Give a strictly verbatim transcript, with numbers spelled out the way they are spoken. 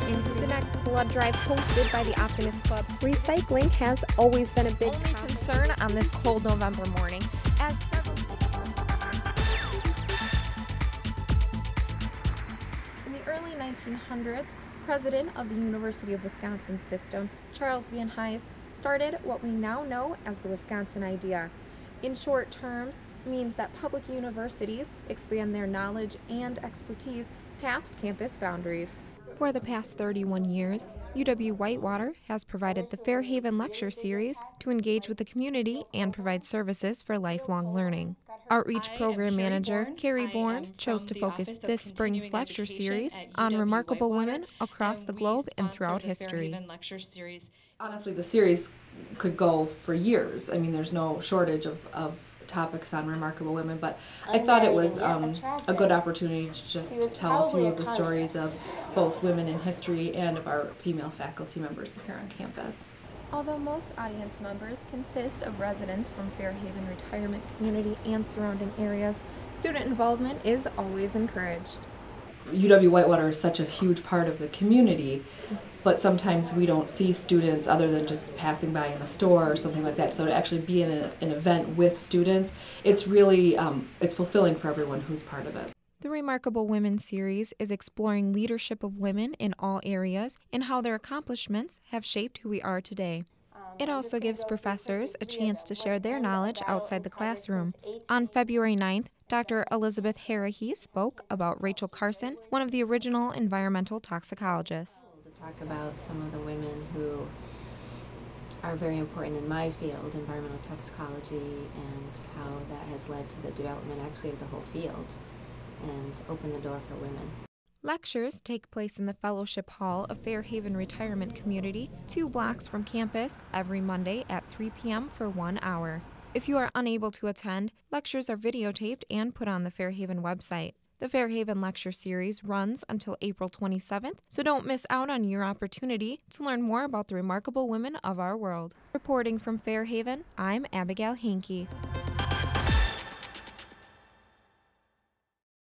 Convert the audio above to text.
into the next blood drive hosted by the Optimist Club. Recycling has always been a big Only concern on this cold November morning, as several in the early nineteen hundreds, president of the University of Wisconsin system, Charles Van Hise, started what we now know as the Wisconsin idea. In short terms, means that public universities expand their knowledge and expertise past campus boundaries. For the past thirty-one years, U W-Whitewater has provided the Fairhaven Lecture Series to engage with the community and provide services for lifelong learning. Outreach Program Manager Carrie Bourne chose to focus this spring's lecture series on remarkable women across the globe and throughout history. Honestly, the series could go for years. I mean, there's no shortage of, of topics on remarkable women, but I thought it was um, a good opportunity to just tell a few of the stories of both women in history and of our female faculty members here on campus. Although most audience members consist of residents from Fairhaven retirement community and surrounding areas, student involvement is always encouraged. U W-Whitewater is such a huge part of the community, but sometimes we don't see students other than just passing by in the store or something like that. So to actually be in a, an event with students, it's really um, it's fulfilling for everyone who's part of it. The Remarkable Women series is exploring leadership of women in all areas and how their accomplishments have shaped who we are today. It also gives professors a chance to share their knowledge outside the classroom. On February ninth, Doctor Elizabeth Harahy spoke about Rachel Carson, one of the original environmental toxicologists. To talk about some of the women who are very important in my field, environmental toxicology, and how that has led to the development actually of the whole field and opened the door for women. Lectures take place in the Fellowship Hall of Fairhaven Retirement Community, two blocks from campus, every Monday at three p m for one hour. If you are unable to attend, lectures are videotaped and put on the Fairhaven website. The Fairhaven Lecture Series runs until April twenty-seventh, so don't miss out on your opportunity to learn more about the remarkable women of our world. Reporting from Fairhaven, I'm Abigail Hantke.